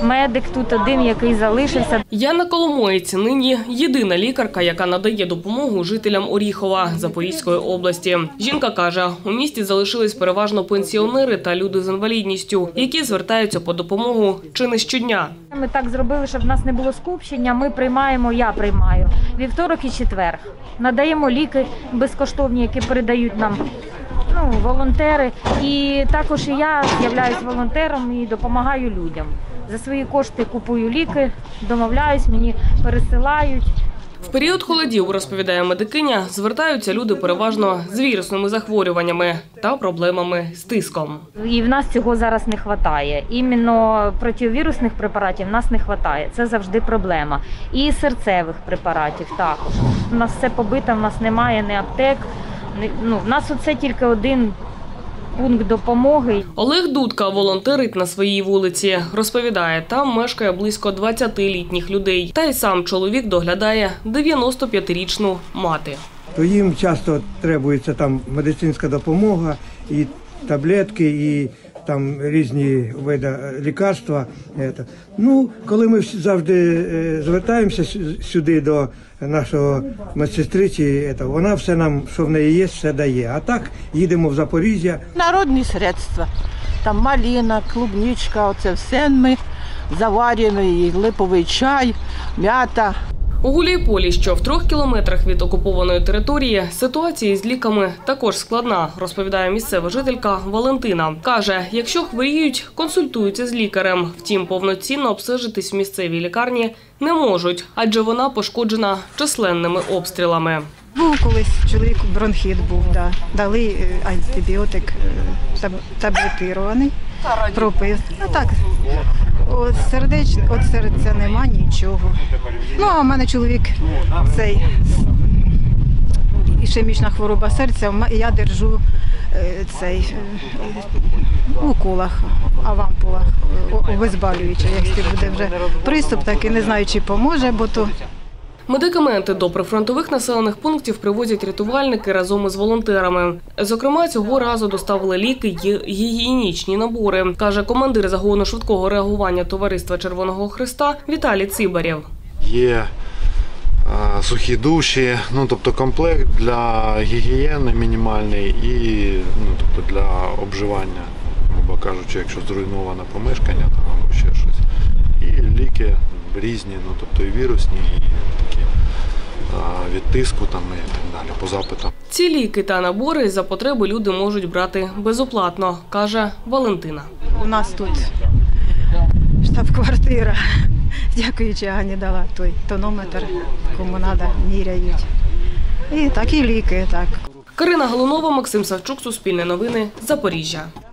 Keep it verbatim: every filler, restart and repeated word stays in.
медик тут один, який залишився. Яна Коломоєць нині єдина лікарка, яка надає допомогу жителям Оріхова Запорізької області. Жінка каже, у місті залишились переважно пенсіонери та люди з інвалідністю, які звертаються по допомогу чи не щодня. Ми так зробили, щоб в нас не було скупчення. Ми приймаємо, я приймаю вівторок і четвер. Надаємо ліки безкоштовні, які передають нам ну, волонтери. І також і я з'являюсь волонтером і допомагаю людям. За свої кошти купую ліки, домовляюсь, мені пересилають. В період холодів, розповідає медикиня, звертаються люди переважно з вірусними захворюваннями та проблемами з тиском. І в нас цього зараз не вистачає. Іменно противірусних препаратів в нас не вистачає. Це завжди проблема. І серцевих препаратів також. У нас все побито, в нас немає ні аптек. Ні, ну, в нас оце тільки один пункт допомоги. Олег Дудка волонтерить на своїй вулиці. Розповідає, там мешкає близько двадцяти літніх людей. Та й сам чоловік доглядає дев'яностоп'ятирічну мати. То їм часто требується там медицинська допомога, і таблетки, і там різні види лікарства. Ну, коли ми завжди звертаємося сюди до нашого медсестриці, вона все нам, що в неї є, все дає. А так їдемо в Запоріжжя. Народні средства, там малина, клубничка, оце все ми заварюємо, і липовий чай, м'ята. У Гуляйполі, що в трьох кілометрах від окупованої території, ситуація з ліками також складна, розповідає місцева жителька Валентина. Каже, якщо хворіють, консультуються з лікарем. Втім, повноцінно обстежитись в місцевій лікарні не можуть, адже вона пошкоджена численними обстрілами. Був колись чоловік, бронхіт був, да. Дали антибіотик таб, таблетирований, пропив. А так, от сердечно, от серця нема нічого. Ну, а в мене чоловік цей ішемічна хвороба серця, я держу цей у уколах, а в ампулах обезболююче. Якщо буде вже приступ, так і не знаю, чи поможе, бо то. Медикаменти до прифронтових населених пунктів привозять рятувальники разом із волонтерами. Зокрема, цього разу доставили ліки й гігієнічні набори, каже командир загону швидкого реагування Товариства Червоного Хреста Віталій Цибарєв. Є а, сухі душі, ну тобто комплект для гігієни мінімальний і ну, тобто для обживання, грубо кажучи, якщо зруйноване помешкання там, або ще щось. І ліки різні, ну тобто і вірусні, і такі а, від тиску там, і так далі, по запитам. Ці ліки та набори за потреби люди можуть брати безоплатно, каже Валентина. У нас тут штаб-квартира, дякуючи Ані дала той тонометр, кому треба, міряють. І такі ліки, так. Карина Галунова, Максим Савчук, Суспільне новини, Запоріжжя.